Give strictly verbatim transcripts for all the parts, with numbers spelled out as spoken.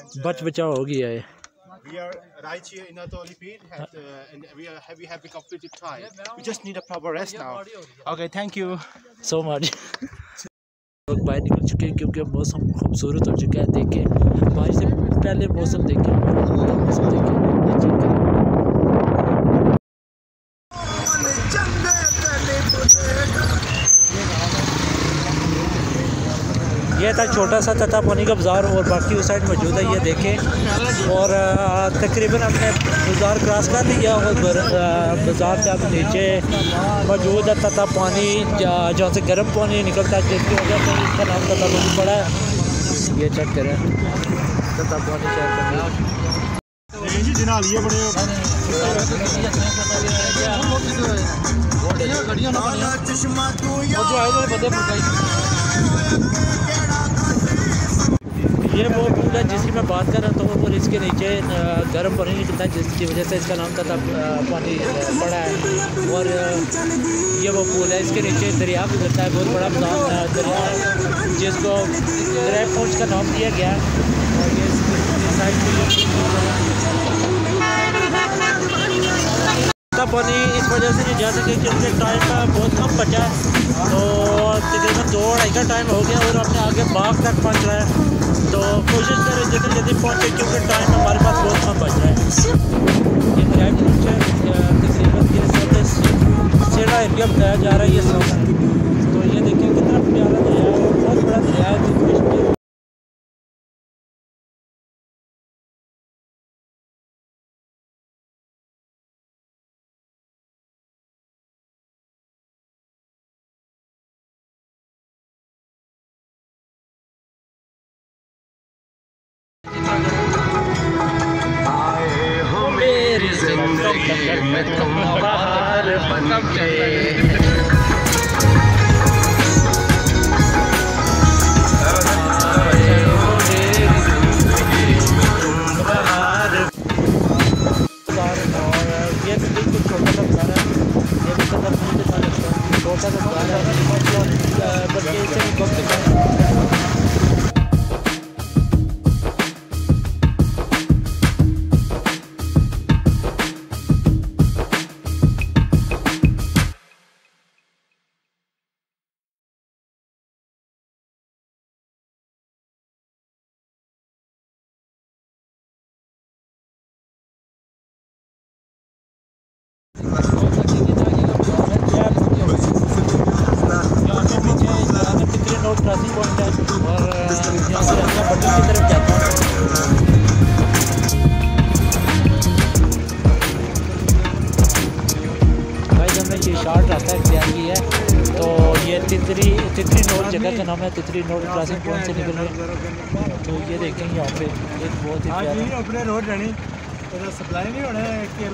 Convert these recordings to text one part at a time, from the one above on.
बच बचाव हो गया है। We are right here in Anatoly Peak, and, uh, and we are have, we have been completed trial. We just need a proper rest now. Okay, thank you so much. लोग बाहर निकल चुके हैं क्योंकि मौसम खूबसूरत हो चुका है। देखें बारिश से पहले मौसम देखें, मौसम देखें। ये था छोटा सा तथा पानी का बाज़ार और बाकी उस साइड मौजूद है, ये देखें। और तकरीबन हमने बाज़ार क्रॉस कर लिया और बाज़ार से अब नीचे मौजूद है तथा पानी जहाँ से गर्म पानी निकलता है, जिसकी वजह से इसका नाम तथा पानी पड़ा है। ये चेक करें तथा पानी चेक करें। ये वो पुल है जिसकी मैं बात कर रहा था, वो पुल इसके नीचे गर्म पानी निकलता है, जिसकी वजह से इसका नाम तथा पानी पड़ा है। और ये वो पुल है, इसके नीचे दरिया गुजरता है, बहुत बड़ा दरिया है जिसको दरिया पहुँच का नाम दिया गया। और ये पानी इस वजह से नहीं जा सके क्योंकि टाइम का बहुत कम बचा है, तो तकरीबन दो ढाई का टाइम हो गया और अपने आगे बाग तक पहुंच रहा है। तो कोशिश करें जितनी जल्दी पहुंचे क्योंकि टाइम हमारे पास बहुत कम बचा है। ये दरिया के नीचे तकरीबन ये सबसे सेड़ा एरिया बताया जा रहा है, ये सब। तो ये देखिए कितना प्यारा दरिया है, बहुत बड़ा दरिया है। आए हो मेरी जिंदगी में तुम बाहर बन के। शार्ट रास्ता इख्तियार की है, तो ये तितरी तितरी नोट जगह का नाम है। तितरी नोट क्रॉसिंग पॉइंट से निकल रहे हैं, तो ये देखेंगे यहाँ पे एक बहुत ही प्यारा अपने रोड रहनी तो सप्लाई नहीं होना है।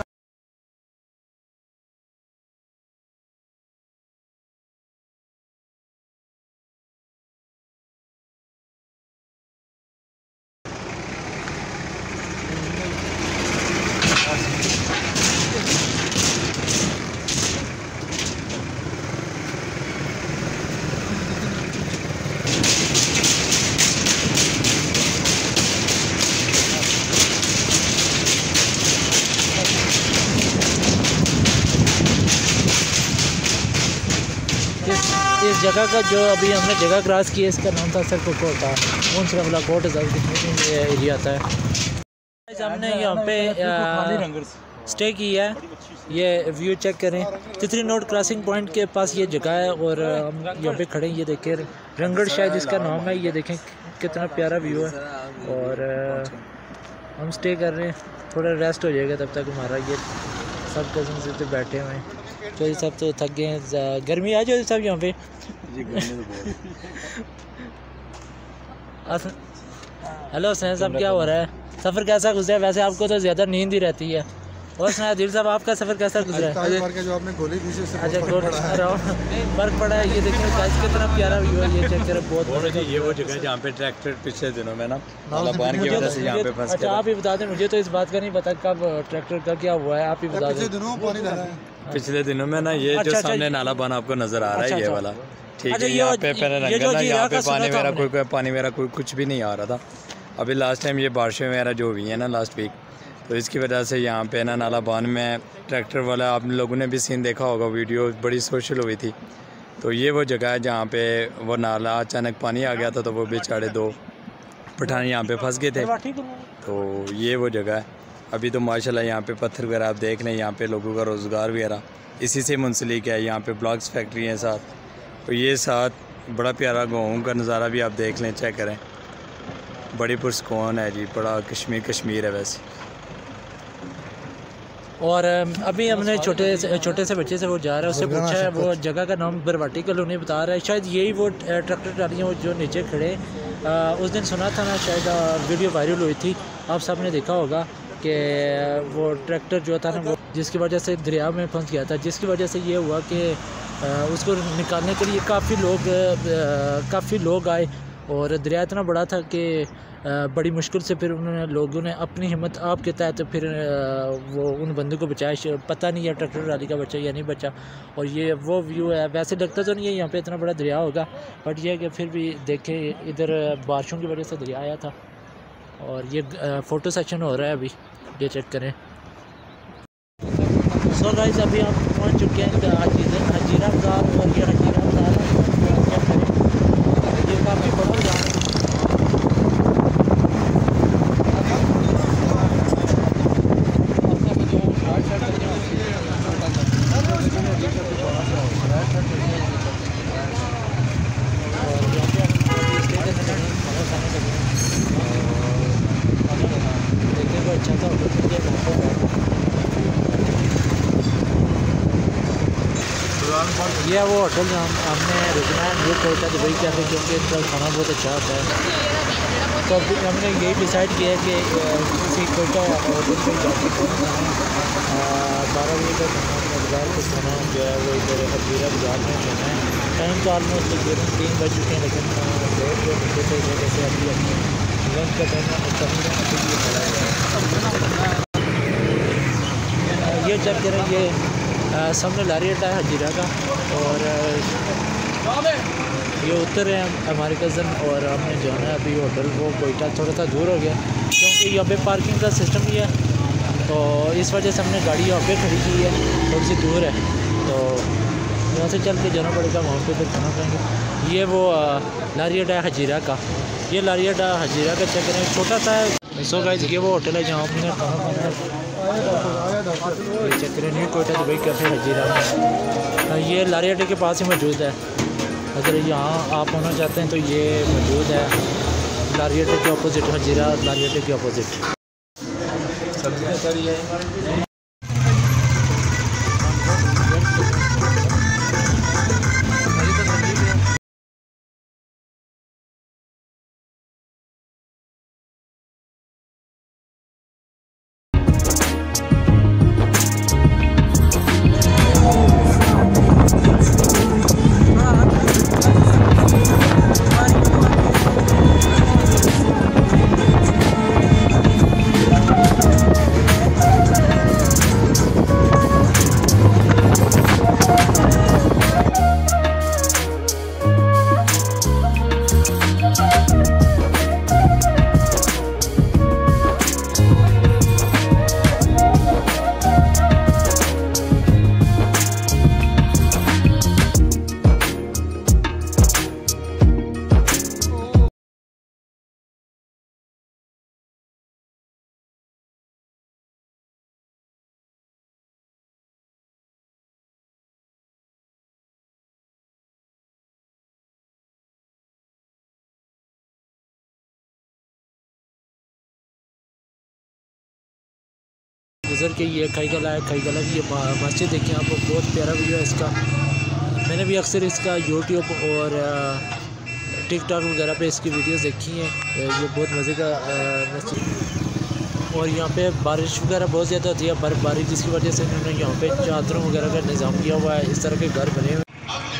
इस जगह का जो अभी हमने जगह क्रॉस की है, इसका नाम था सरकोट था, उन सरला कोट एरिया आता है। हमने यहाँ पे स्टे किया है, ये व्यू चेक करें। तितरी नोट क्रॉसिंग पॉइंट के पास ये जगह है और हम यहाँ पे खड़े हैं। ये देखें रंगड़ शायद इसका नाम है, ये देखें कितना प्यारा व्यू है। और हम स्टे कर रहे हैं, थोड़ा रेस्ट हो जाएगा तब तक हमारा। ये सब कज़न से तो बैठे हुए हैं, तो ये सब तो थक गए हैं। गर्मी आ जाए सब यहाँ पे जी, गर्मी तो बहुत। हेलो सैन साहब, क्या हो रहा है? सफ़र कैसा गुजरा है? वैसे आपको तो ज़्यादा नींद ही रहती है। और सुना दिल साहब, आपका सफ़र कैसा गुजरा है? जो आपने गोली दी से अच्छा, बर्फ़ पड़ा है। ये देखिए गाइस कितना प्यारा व्यू है, ये चेक करें। बहुत बड़ा। ये वो जगह है जहाँ पे ट्रैक्टर पिछले दिनों में ना तालिबान की वजह से यहाँ पे फंस अच्छा, आप ही बता दें, मुझे तो इस बात का नहीं पता कब ट्रैक्टर का क्या हुआ है, आप ही बता दें। पिछले दिनों में ना ये जो सामने नाला बना आपको नजर आ रहा है, ये वाला ठीक अच्छा, है। ये यहाँ पे ये पहले जो रंगल ना, यहाँ जीरा पे का सुना पानी था मेरा हमने। कोई कोई पानी मेरा कोई कुछ भी नहीं आ रहा था। अभी लास्ट टाइम ये बारिशें वगैरह जो हुई हैं ना लास्ट वीक, तो इसकी वजह से यहाँ पे ना नाला बांध में ट्रैक्टर वाला, आप लोगों ने भी सीन देखा होगा, वीडियो बड़ी सोशल हुई थी। तो ये वो जगह है जहाँ पे वो नाला अचानक पानी आ गया था, तो वो बेचारे दो पठान यहाँ पे फंस गए थे। तो ये वो जगह है। अभी तो माशाल्लाह यहाँ पे पत्थर वगैरह आप देख लें, यहाँ पे लोगों का रोज़गार वगैरह इसी से मुंसलिक है। यहाँ पे ब्लॉक्स फैक्ट्री हैं साथ, तो ये साथ बड़ा प्यारा गाँव का नज़ारा भी आप देख लें, चेक करें, बड़ी पुरस्कून है जी, बड़ा कश्मीर कश्मीर है वैसे। और अभी हमने छोटे से छोटे से बच्चे से वो जा रहा है, उससे पूछा है, वो जगह का नाम बरवाटी कॉलोनी बता रहा है। शायद यही वो ट्रैक्टर ट्रालियाँ वो जो नीचे खड़े आ, उस दिन सुना था ना, शायद वीडियो वायरल हुई थी, आप सब ने देखा होगा कि वो ट्रैक्टर जो था ना वो जिसकी वजह से दरिया में फंस गया था, जिसकी वजह से ये हुआ कि उसको निकालने के लिए काफ़ी लोग काफ़ी लोग आए और दरिया इतना बड़ा था कि बड़ी मुश्किल से फिर उन्होंने लोगों ने अपनी हिम्मत आप के तहत फिर वो उन बंदों को बचाया। पता नहीं है ट्रैक्टर ट्राली का बचा या नहीं बचा। और ये वो व्यू है, वैसे लगता तो नहीं है यहाँ पे इतना बड़ा दरिया होगा, बट ये है कि फिर भी देखे इधर बारिशों की वजह से दरिया आया था। और ये फ़ोटो सेक्शन हो रहा है अभी, ये चेक करें। सो गाइस अभी हम पहुँच चुके हैं हजीरा बाज़ार, और ये हजीरा बाज़ार ये काफ़ी बड़ा बाज़ार है। अच्छा था ये वो होटल जहाँ हमने रुकना है न्यू कोयटा दुबई के अंदर, क्योंकि इसका खाना बहुत अच्छा होता है। तो अभी हमने यही डिसाइड किया कि किसी कोयटा होटल पर जाके बारह बजे का खाना बाज़ार का खाना जो है वो इधर हजीरा बाज़ार में खाना है। टाइम तो ऑलमोस्ट तकरीबन तीन बज चुके हैं, लेकिन डेढ़ जो घंटे से इस वजह से अभी अपने लंच का टाइम ये चेक करें। ये सामने लारी अड्डा है हजीरा का, और ये उतर रहे हैं हमारे कज़न, और हमने जो है अभी होटल वो कोयटा थोड़ा सा दूर हो गया, क्योंकि यहाँ पे पार्किंग का सिस्टम ही है, तो इस वजह से हमने गाड़ी यहाँ पे खड़ी की है, थोड़ी सी दूर है, तो यहाँ से चल के जाना पड़ेगा, वहाँ पे फिर खाना खाएंगे। ये वो लारी अड्डा है हजीरा का, ये लारी अड्डा हजीरा का चेक करें, छोटा सा है। सो गाइस ये वो होटल है जहाँ हमने खाना खाना है, ये चेक करें, new Quetta Dubai cafe Hazira. ये लारी अड्डे के पास ही मौजूद है, अगर यहाँ आप होना चाहते हैं तो ये मौजूद है लारी अड्डे के अपोजिट, हजीरा लारी अड्डे के अपोजिट। गुजर के ये खाई गला है, खाई गला की ये मस्जिद देखिए आप, बहुत प्यारा वीडियो है इसका। मैंने भी अक्सर इसका यूट्यूब और टिकटॉक वगैरह पे इसकी वीडियोस देखी हैं, ये बहुत मज़े का मस्जिद। और यहाँ पे बारिश वगैरह बहुत ज़्यादा होती है, बर्फबारी, जिसकी वजह से इन्होंने यहाँ पे चादरों वगैरह का निज़ाम किया हुआ है, इस तरह के घर बने हुए।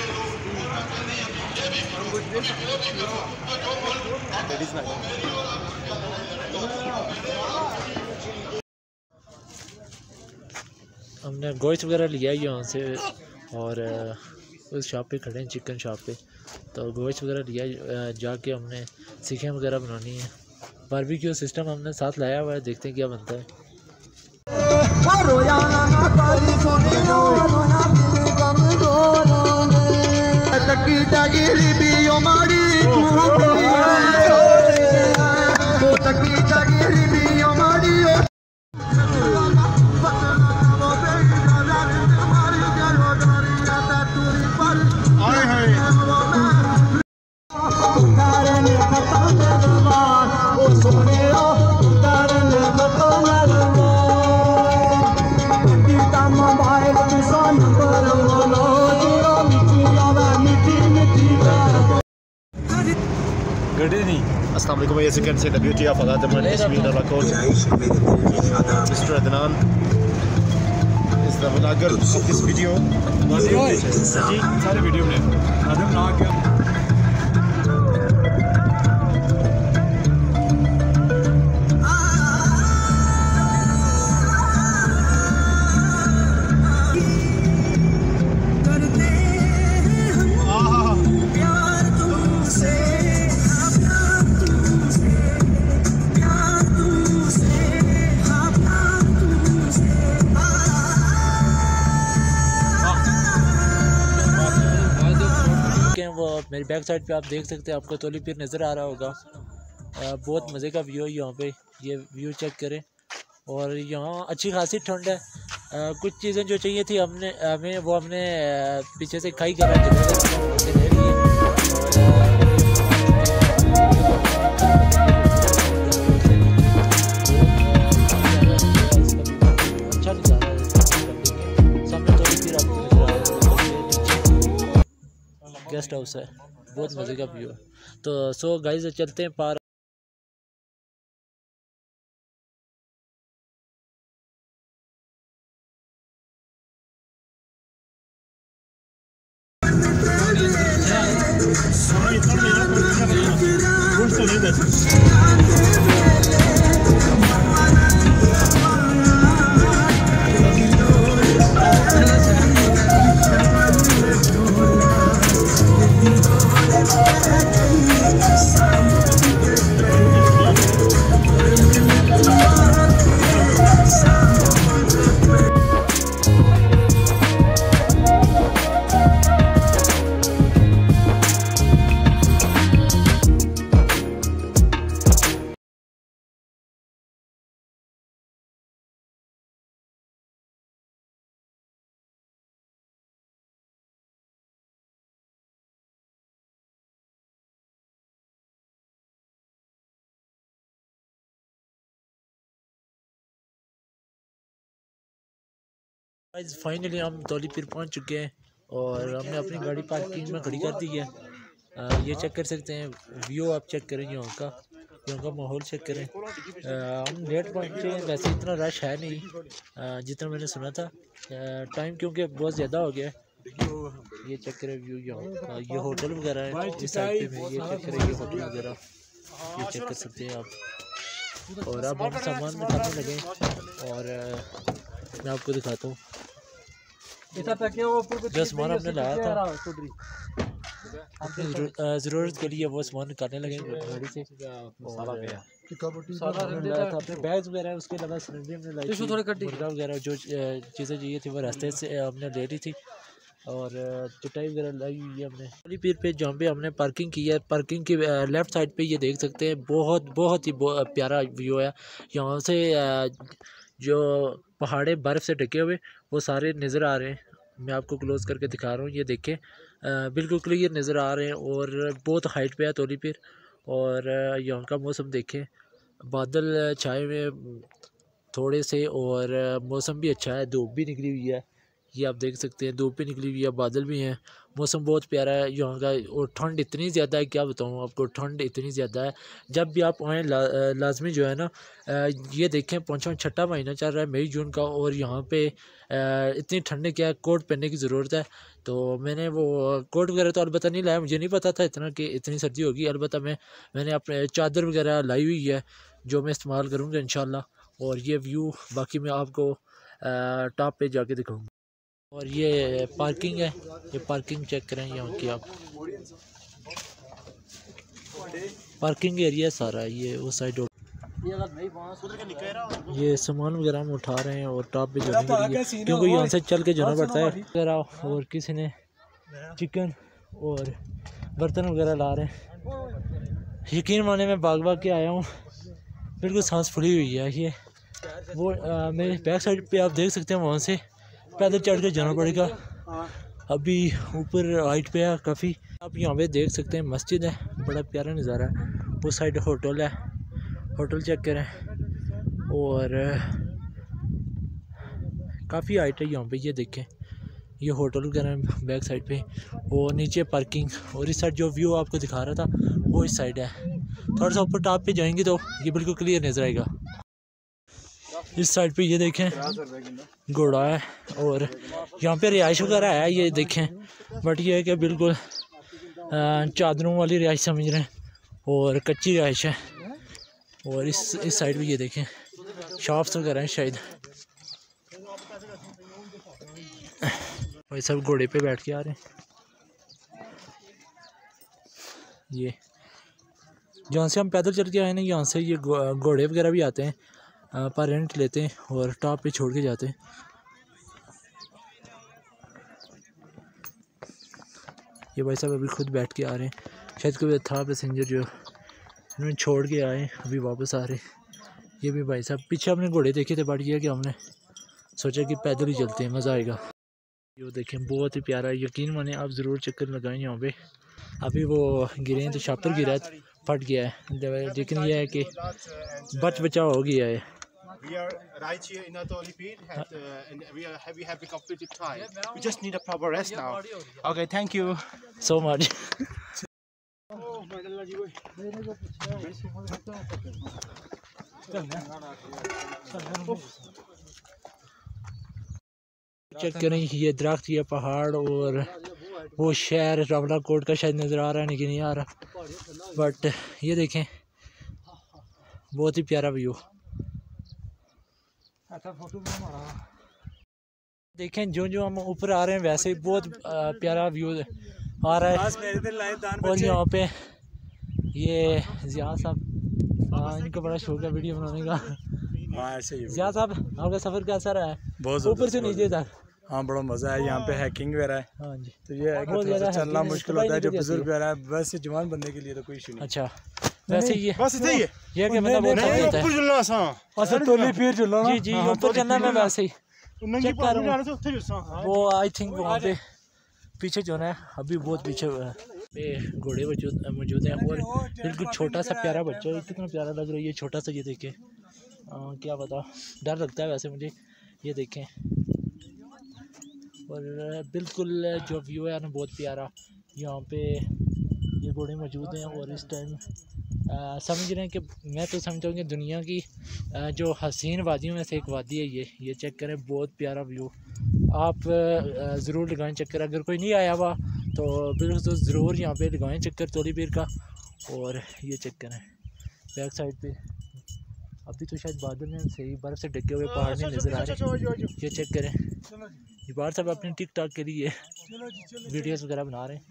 हमने गोश्त वगैरह लिया यहाँ से, और उस शॉप पे खड़े हैं, चिकन शॉप पे, तो गोश्त वगैरह लिया, जाके हमने सीखें वगैरह बनानी है। बारबेक्यू सिस्टम हमने साथ लाया हुआ है, देखते हैं क्या बनता है। Assalamu alaikum. As you can see, the beauty of Al-Adman is being recorded. Mister Adnan is the vlogger of this video. सारे वीडियो में आदम ना क्या वो मेरी बैक साइड पे आप देख सकते हैं, आपको तोली पीर नज़र आ रहा होगा। आ, बहुत मज़े का व्यू है यहाँ पे, ये व्यू चेक करें। और यहाँ अच्छी खासी ठंड है। आ, कुछ चीज़ें जो चाहिए थी हमने हमें वो हमने पीछे से खाई करा ले लिए। अच्छा नज़ारा है सामने तोली पीर आपको नज़र आ रहा है, गेस्ट हाउस है, बहुत मज़े का व्यू है। तो सो गाइस चलते हैं पार। गाइस फाइनली हम तोली पीर पहुंच चुके हैं और हमने अपनी गाड़ी पार्किंग में खड़ी कर दी है। आ, ये चेक कर सकते हैं व्यू, आप चेक करें यहाँ का यहाँ का माहौल चेक करें। आ, हम लेट पहुँचे हैं, वैसे इतना रश है नहीं आ, जितना मैंने सुना था। टाइम क्योंकि बहुत ज़्यादा हो गया है। ये चेक करें व्यू यहाँ का, ये होटल वगैरह है इस साइड पे में, ये चेक करें ये होटल वगैरह, ये चेक कर सकते हैं आप। और अब हम सामान में खाने लगे और मैं आपको दिखाता हूँ जो सामान हमने लाया था अपनी ज़रूरत के लिए, वो सामान निकालने लगे गाड़ी से। और लाया था अपने बैग वगैरह, उसके अलावा सिलेंडर हमने लाई थी, मुर्गा वगैरह जो चीज़ें चाहिए थी वो रास्ते से हमने ले ली थी। और चटाई वगैरह लाई हुई है हमने तोली पीर पे, जहाँ पे हमने पार्किंग की है। पार्किंग की लेफ़्ट साइड पे ये देख सकते हैं, बहुत बहुत ही प्यारा व्यू है। यहाँ से जो पहाड़े बर्फ़ से ढके हुए वो सारे नज़र आ रहे हैं। मैं आपको क्लोज़ करके दिखा रहा हूँ, ये देखें बिल्कुल क्लियर नज़र आ रहे हैं और बहुत हाइट पे है तोली पीर। और यहाँ का मौसम देखें, बादल छाए हुए थोड़े से और मौसम भी अच्छा है, धूप भी निकली हुई है, ये आप देख सकते हैं, धूप भी निकली हुई है, बादल भी हैं, मौसम बहुत प्यारा है यहाँ का। और ठंड इतनी ज़्यादा है, क्या बताऊँ आपको, ठंड इतनी ज़्यादा है। जब भी आप आएँ ला, लाजमी जो है ना, ये देखें पाँचवा छठा महीना चल रहा है मई जून का, और यहाँ पे इतनी ठंड क्या है, कोट पहनने की ज़रूरत है। तो मैंने वो कोट वगैरह तो अलबत्ता नहीं लाया, मुझे नहीं पता था इतना कि इतनी सर्दी होगी। अलबत्ता मैं मैंने अपने चादर वगैरह लाई हुई है जो मैं इस्तेमाल करूँगा इंशाल्लाह। और ये व्यू बाकी मैं आपको टॉप पे जाके दिखाऊँगा। और ये पार्किंग है, ये पार्किंग चेक करें यहाँ की आप, पार्किंग एरिया सारा है ये उस साइड। ये सामान वगैरह हम उठा रहे हैं और टॉप पे जाने के लिए, क्योंकि यहाँ से चल के जाना पड़ता है वगैरह। और किसी ने चिकन और बर्तन वगैरह ला रहे हैं। यकीन माने मैं भाग भाग के आया हूँ, बिल्कुल सांस फुली हुई है। ये वो आ, मेरे बैक साइड पे आप देख सकते हैं, वहाँ से पैदल चढ़ के जाना पड़ेगा। अभी ऊपर हाइट पे है काफ़ी। आप यहाँ पे देख सकते हैं मस्जिद है, बड़ा प्यारा नज़ारा है। उस साइड होटल है, होटल चेक करें। और काफ़ी हाइट है यहाँ पे, ये देखें ये होटल वगैरह बैक साइड पे। और नीचे पार्किंग, और इस साइड जो व्यू आपको दिखा रहा था वो इस साइड है। थोड़ा सा ऊपर टॉप पे जाएंगे तो ये बिल्कुल क्लियर नज़र आएगा। इस साइड पे ये देखें घोड़ा है, और यहाँ पे रिहाइश वगैरह है, ये देखें। बट ये है कि बिल्कुल चादरों वाली रिहाइश समझ रहे हैं, और कच्ची रिहाइश है। और इस इस साइड पे ये देखें शॉप्स वगैरह हैं शायद। भाई सब घोड़े पे बैठ के आ रहे हैं। ये जहाँ से हम पैदल चल के आए ना, यहाँ से ये घोड़े वगैरह भी आते हैं, पर रेंट लेते हैं और टॉप पे छोड़ के जाते हैं। ये भाई साहब अभी खुद बैठ के आ रहे हैं, शायद कोई था पैसेंजर जो इन्होंने छोड़ के आए, अभी वापस आ रहे हैं। ये भी भाई साहब पीछे हमने घोड़े देखे थे, बट ये है कि हमने सोचा कि पैदल ही चलते हैं, मज़ा आएगा। ये देखें बहुत ही प्यारा, यकीन माने आप ज़रूर चक्कर लगाएं यहाँ पे। अभी वो गिरे हैं तो शापर गिरा है, फट गया है, लेकिन ये है कि बच बचाव हो गया है। We are right here in Anatoly Pir, and, uh, and we are we have completed time. We just need a proper rest now. Okay, thank you so much. Check करें ये दरख्त, ये पहाड़, और वो शहर रावला कोट का शायद नज़र आ रहा है, लेकिन नहीं आ रहा। बट ये देखें बहुत ही प्यारा व्यू। देखें जो जो हम ऊपर आ रहे हैं वैसे ही बहुत प्यारा व्यू आ रहा है। और यहाँ पे ये जिया साहब, इनका बड़ा शौक है वीडियो बनाने का। जिया साहब आपका सफ़र कैसा रहा है? बहुत ऊपर से नीचे तक। हाँ बड़ा मज़ा है, यहाँ पे हैकिंग वगैरह है। हाँ जी, तो ये है कि चलना मुश्किल होता है जो बुजुर्ग वगैरह है, वैसे जवान बंदे के लिए तो कोई इशू नहीं। अच्छा वैसे ये बस इतना ही है। ये कि मतलब वो नहीं होता ऊपर है। चलना आसान। अच्छा तोली फिर चलो ना। जी जी ऊपर चलना मैं वैसे ही नंगी चेक कर पानी रहा जाने से उत्थे जुस्सा। हूँ। वो आई थिंक वहाँ पे पीछे जो है अभी बहुत पीछे पे घोड़े मौजूद मौजूद हैं। और बिल्कुल छोटा सा प्यारा बच्चा है, कितना प्यारा लग रहा है ये छोटा सा। ये देखें क्या बता, डर लगता है वैसे मुझे। ये देखें और बिल्कुल जो व्यू है ना बहुत प्यारा। यहाँ पे ये घोड़े मौजूद हैं, और इस टाइम समझ रहे हैं कि मैं तो समझता हूँ कि दुनिया की आ, जो हसीन वादियों में से एक वादी है ये ये चेक करें, बहुत प्यारा व्यू। आप ज़रूर लगाएं चक्कर, अगर कोई नहीं आया हुआ तो बिल्कुल तो ज़रूर यहाँ पे लगाएं चक्कर तोली पीर का। और ये चेक करें बैक साइड पे अभी तो शायद बादल में सही बर्फ़ से ढके हुए पहाड़ नहीं नज़र आ रहे। ये चेक करें, ये बार सब अपने टिक टॉक के लिए वीडियोस वगैरह बना रहे हैं।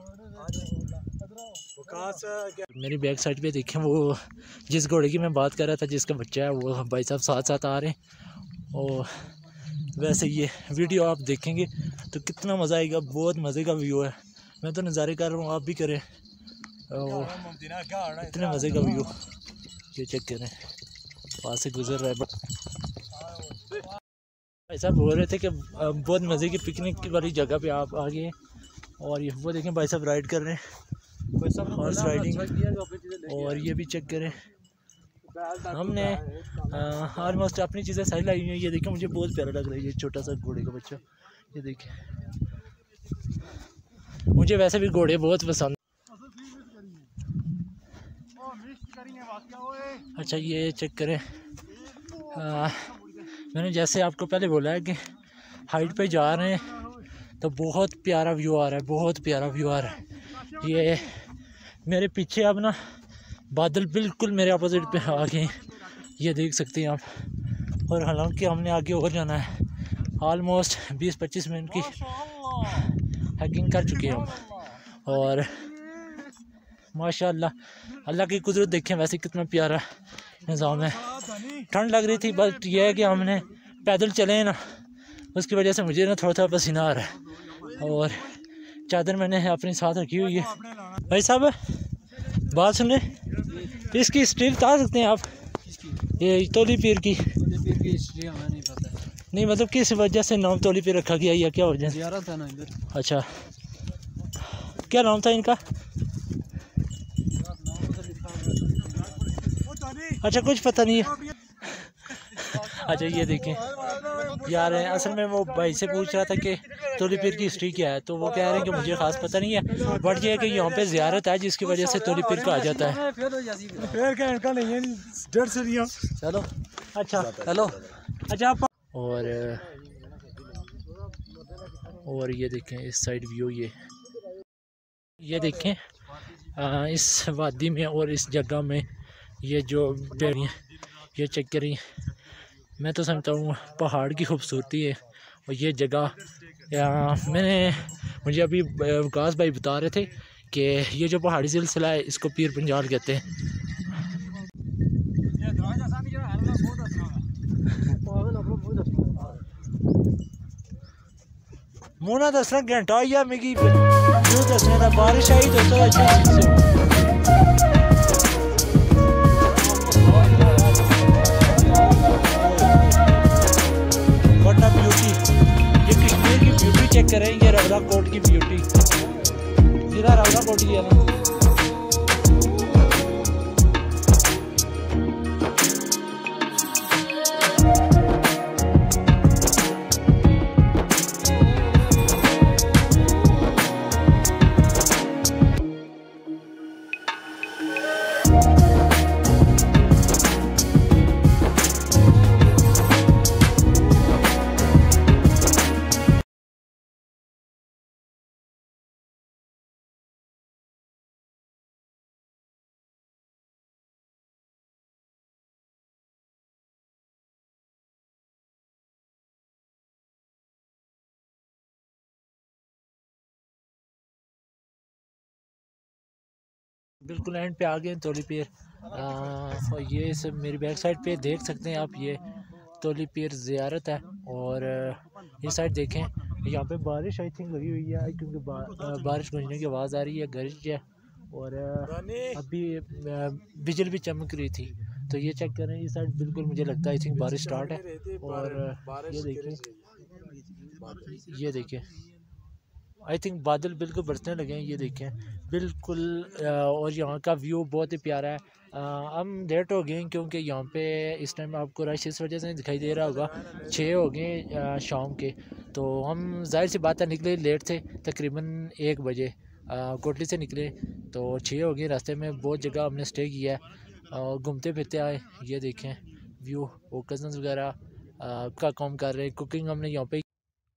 मेरी बैक साइड पे देखें वो जिस घोड़े की मैं बात कर रहा था, जिसका बच्चा है, वो भाई साहब साथ साथ आ रहे हैं। और वैसे ये वीडियो आप देखेंगे तो कितना मज़ा आएगा, बहुत मज़े का व्यू है। मैं तो नज़ारे कर रहा हूँ, आप भी करें, इतने मज़े का व्यू। ये चेक करें पास से गुजर रहा है। भाई साहब बोल रहे थे कि बहुत मज़े की पिकनिक वाली जगह पे आप आ गए। और ये वो देखें भाई साहब राइड कर रहे हैं, हॉर्स राइडिंग। और ये भी चेक करें, हमने ऑलमोस्ट अपनी चीज़ें सारी लाई हुई हैं। ये देखें मुझे बहुत प्यारा लग रहा है ये छोटा सा घोड़े का बच्चा। ये देखें मुझे वैसे भी घोड़े बहुत पसंद। अच्छा ये चेक करें, आ, मैंने जैसे आपको पहले बोला है कि हाइट पे जा रहे हैं तो बहुत प्यारा व्यू आ रहा है, बहुत प्यारा व्यू आ रहा है। ये मेरे पीछे अब ना बादल बिल्कुल मेरे अपोजिट पे आ गए, ये देख सकते हैं आप। और हालांकि हमने आगे और जाना है, ऑलमोस्ट बीस पच्चीस मिनट की हाइकिंग कर चुके हैं हम। और माशाल्लाह अल्लाह की कुदरत देखें वैसे कितना प्यारा निज़ाम है। ठंड लग रही थी, बट यह है कि हमने पैदल चले ना, उसकी वजह से मुझे ना थोड़ा थोड़ा पसीना आ रहा है। और चादर मैंने अपने साथ रखी हुई है। भाई साहब बात सुने, इसकी हिस्ट्री बता सकते हैं आप? ये तोली पीर की पीर की हिस्ट्री हमें नहीं पता है। नहीं मतलब किस वजह से नाम तोली पीर रखा गया या क्या वजह? ज़ियारत है ना इधर। अच्छा, क्या नाम था इनका? अच्छा, कुछ पता नहीं है। अच्छा ये देखें यार, असल में वो भाई से पूछ रहा था कि तोली पीर की हिस्ट्री क्या है, तो वो कह रहे हैं कि मुझे ख़ास पता नहीं है, बट ये है कि यहाँ पे ज़ियारत है जिसकी वजह से तोली पीर कहा जाता है। चलो अच्छा, चलो अच्छा आप। और और ये देखें इस साइड व्यू, ये ये देखें आ, इस वादी में और इस जगह में ये जो पेड़ हैं ये चेक करें। मैं तो समझता हूँ पहाड़ की खूबसूरती है। और ये जगह मैंने मुझे अभी विकास भाई बता रहे थे कि ये जो पहाड़ी सिलसिला है इसको पीर पंजाल कहते हैं। मुना दसना घंटा या मिगी व्यू दसने का, बारिश आई दोस्तों अच्छी ब्यूटी। ये कश्मीर की ब्यूटी चेक करें, ये रवला कोट की ब्यूटी, सीधा रवला कोट ही है ना। बिल्कुल एंड पे आ गए तोली पीर। और ये सब मेरी बैक साइड पे देख सकते हैं आप, ये तोली पीर ज़ियारत है। और ये साइड देखें, यहाँ पे बारिश आई थिंक लगी हुई है, क्योंकि बा, बारिश गूंजने की आवाज़ आ रही है, गरज है। और अभी बिजली भी चमक रही थी। तो ये चेक करें, ये साइड बिल्कुल मुझे लगता है आई थिंक बारिश स्टार्ट है। और ये देखें, ये देखें आई थिंक बादल बिल्कुल बरसने लगे हैं, ये देखें बिल्कुल। और यहाँ का व्यू बहुत ही प्यारा है। हम लेट हो गए क्योंकि यहाँ पे इस टाइम आपको रश इस वजह से दिखाई दे रहा होगा, छः हो गए शाम के। तो हम जाहिर सी बात है निकले लेट थे, तकरीबन एक बजे कोटली से निकले, तो छः हो गए। रास्ते में बहुत जगह हमने स्टे किया है, घूमते फिरते आए। ये देखें व्यू, वो कज़न्स वगैरह का काम कर रहे हैं, कुकिंग हमने यहाँ पे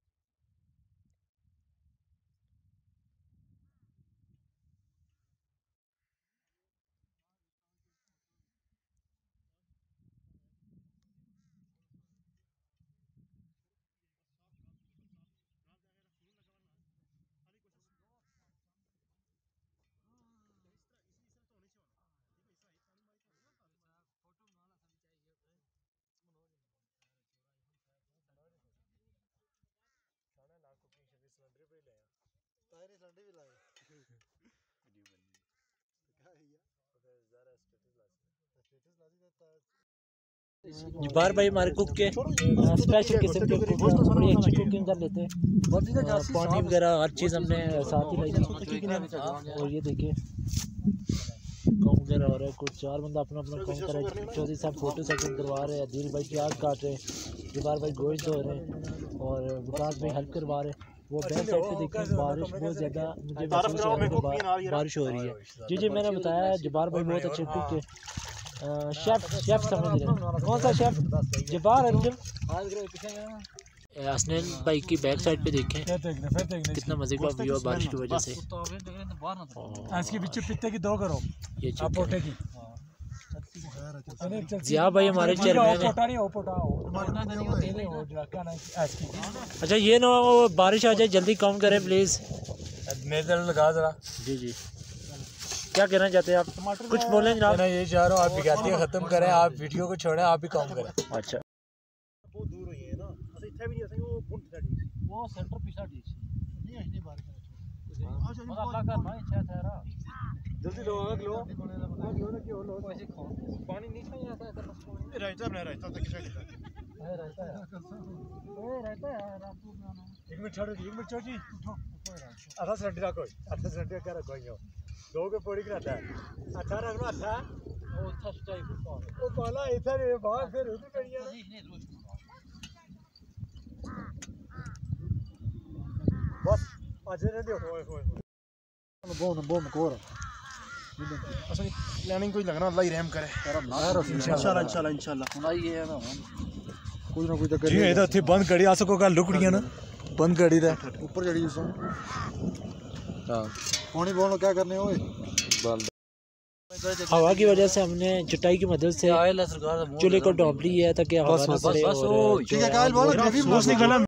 जब्बार भाई हमारे कुक के स्पेशल किस्म के कुक, बड़ी अच्छी कुकिंग कर लेते हैं। पानी वगैरह हर चीज़ हमने साथ ही लाई थी। और ये देखिए काम वगैरह हो रहा है, कुछ चार बंदा अपना अपना काम कर रहा है। चौधरी साहब फोटो सेशन करवा रहे हैं, दिल भाई प्याज काट रहे हैं, जब्बार भाई गोश्त धो रहे हैं, और विकास भाई हेल्प करवा रहे हैं। वो बैक साइड पे देखें बारिश बहुत ज़्यादा मुझे महसूस हो रहा है, बारिश हो रही है। जी जी मैंने बताया जब्बार भाई बहुत अच्छे कुक है, शेफ शेफ समझ रहे हैं। कौन सा शेफ? जब्बार अंजुम। हसनैन भाई की बैक साइड पे देखें कितना मजे का व्यू है बारिश की वजह से। इसके पीछे पित्ते की दो करो, ये आप पोटे की। जिया भाई हमारे चेयरमैन है। अच्छा ये ना बारिश आ जाए, जल्दी काम करें प्लीज़। मेरे लगा जरा। जी जी क्या कहना चाहते हैं आप? कुछ बोलें जनाब। मैं ये चाह रहा हूँ आप बिगाड़ियाँ ख़त्म करें, आप वीडियो को छोड़ें, आप भी काम करें। अच्छा बहुत दूर हुई है ना, असं इथे भी नहीं असं वो बुंट था डी वो सेंटर पीछा डी नहीं नहीं बाहर का मगर अल्लाह का ना इच्छा था यार जल्दी लो आग लो आग लो ना क्यों लो ऐसे खाओ पानी नहीं चाहिए आता है करना रायता बना रायता तक किसे है रहता है ए रहता है रात को बनाना एक मिनट छोड़ो एक मिनट छोड़ जी आधा सेंटी रखो आधा सेंटी का रखो यो दो के पड़ी कराता है अच्छा रखना अच्छा वो अच्छा स्टाइल को वो पाला इधर है बाहर फिर उधर करिए नहीं नहीं रोज बस आज ने दे होए होए बोन बोन कोर असली प्लानिंग कोई लगना अल्लाह ही रहम करे इंशाल्लाह इंशाल्लाह इंशाल्लाह सुनाई है ना कोई ना कोई तो जी ये तो थी बंद कड़ी आ सको गल रुकड़ियां ना बंद कड़ी दा ऊपर चढ़ी उसो हां पानी बोलो क्या करने ओए हवा की वजह से हमने चटाई की मदद से चूल्हे को ढोप ली है ताकि हवा ना पड़े। ठीक है कायल बोलो